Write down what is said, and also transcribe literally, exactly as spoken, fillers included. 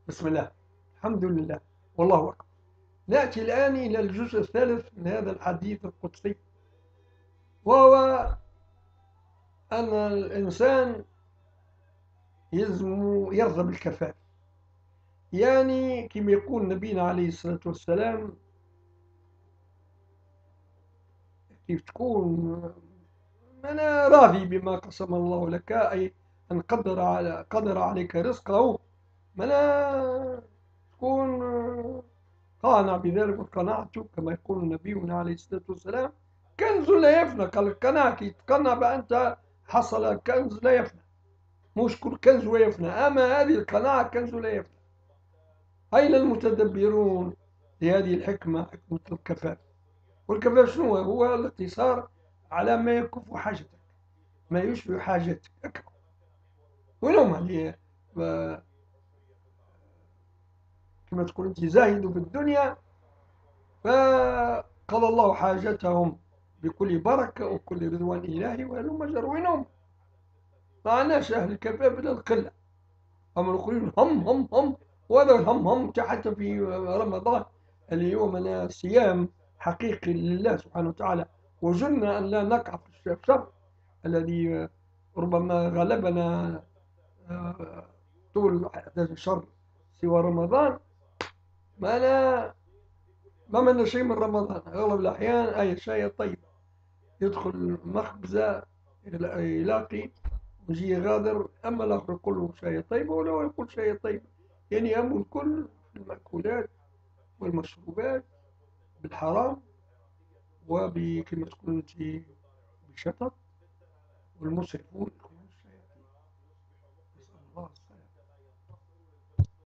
بسم الله، الحمد لله، والله أكبر. نأتي الآن إلى الجزء الثالث من هذا الحديث القدسي، وهو أن الإنسان يلزم يرضى بالكفاف. يعني كما يقول نبينا عليه الصلاة والسلام: كيف تكون أنا راضي بما قسم الله لك، أي أن قدر على قدر عليك رزقه، ما لا تكون قانع بذلك. والقناعة كما يقول نبينا عليه الصلاة والسلام كنز لا يفنى. قال القناعة كي تقنع بأنت حصل كنز لا يفنى، مش كل كنز ويفنى، أما هذه القناعة كنز لا يفنى. أين المتدبرون لهذه الحكمة، حكمة الكفاف؟ والكفاف شنو هو؟ هو الاقتصار على ما يكف حاجتك، ما يشبع حاجتك أكثر. وين هما اللي كما تقول أنت زاهدوا في الدنيا فقضى الله حاجتهم بكل بركة وكل رضوان إلهي وهلم جر. وينهم؟ ما عناش أهل الكفاف إلا القلة. أما الآخرين هم هم هم. وهذا الهم هم حتى في رمضان اللي هو من صيام حقيقي لله سبحانه وتعالى، وجلنا أن لا نقع في الشر الذي ربما غلبنا آه، طول أحداث الشر سوى رمضان. ما أنا ما منا شيء من رمضان، أغلب الأحيان أي شيء طيب يدخل مخبزة يلاقي ويجي غادر. أما الآخر يقول له شيء طيب ولا هو يقول شيء طيب. يعني هم الكل في المأكولات والمشروبات بالحرام، وبكما تقول أنت بالشطط. والمسرفون